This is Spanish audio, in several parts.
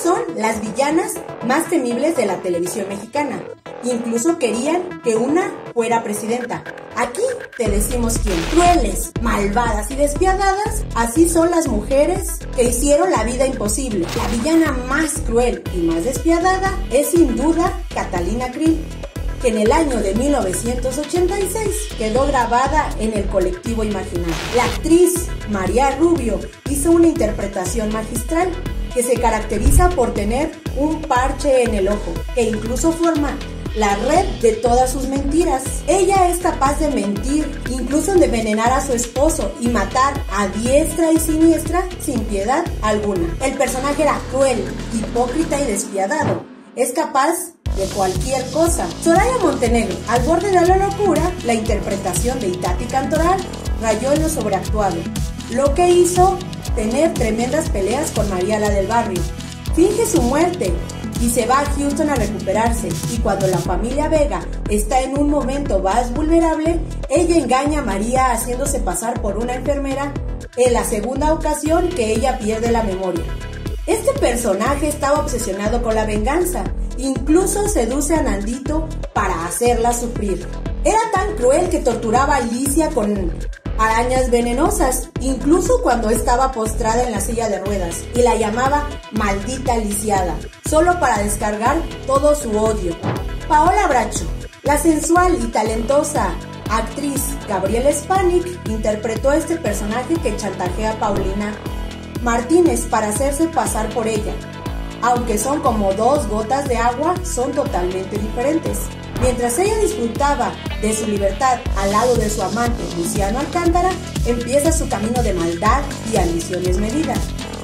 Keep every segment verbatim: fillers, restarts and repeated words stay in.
son las villanas más temibles de la televisión mexicana. Incluso querían que una fuera presidenta. Aquí te decimos quién. Crueles, malvadas y despiadadas, así son las mujeres que hicieron la vida imposible. La villana más cruel y más despiadada es sin duda Catalina Krill, que en el año de mil novecientos ochenta y seis quedó grabada en el colectivo imaginario. La actriz María Rubio hizo una interpretación magistral que se caracteriza por tener un parche en el ojo, que incluso forma la red de todas sus mentiras. Ella es capaz de mentir, incluso de envenenar a su esposo y matar a diestra y siniestra sin piedad alguna. El personaje era cruel, hipócrita y despiadado. Es capaz de cualquier cosa. Soraya Montenegro, al borde de la locura, la interpretación de Itati Cantoral rayó en lo sobreactuado, lo que hizo tener tremendas peleas con María la del Barrio. Finge su muerte y se va a Houston a recuperarse, y cuando la familia Vega está en un momento más vulnerable, ella engaña a María haciéndose pasar por una enfermera, en la segunda ocasión que ella pierde la memoria. Este personaje estaba obsesionado con la venganza, incluso seduce a Nandito para hacerla sufrir. Era tan cruel que torturaba a Alicia con arañas venenosas, incluso cuando estaba postrada en la silla de ruedas, y la llamaba maldita lisiada, solo para descargar todo su odio. Paola Bracho, la sensual y talentosa actriz Gabriela Spanik, interpretó a este personaje que chantajea a Paulina Martínez para hacerse pasar por ella. Aunque son como dos gotas de agua, son totalmente diferentes. Mientras ella disfrutaba de su libertad al lado de su amante Luciano Alcántara, empieza su camino de maldad y ambiciones medidas.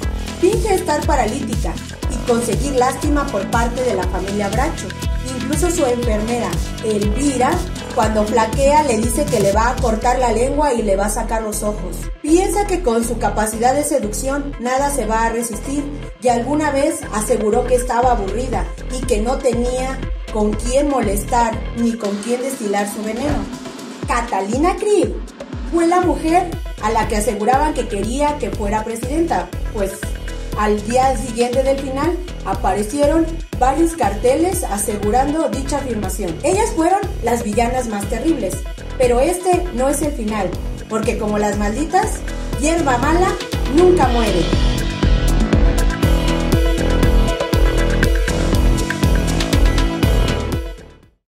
Finge estar paralítica y conseguir lástima por parte de la familia Bracho. Incluso su enfermera, Elvira, cuando flaquea le dice que le va a cortar la lengua y le va a sacar los ojos. Piensa que con su capacidad de seducción nada se va a resistir, y alguna vez aseguró que estaba aburrida y que no tenía con quién molestar ni con quién destilar su veneno. Catalina Krill fue la mujer a la que aseguraban que quería que fuera presidenta, pues al día siguiente del final aparecieron varios carteles asegurando dicha afirmación. Ellas fueron las villanas más terribles, pero este no es el final, porque como las malditas, hierba mala nunca muere.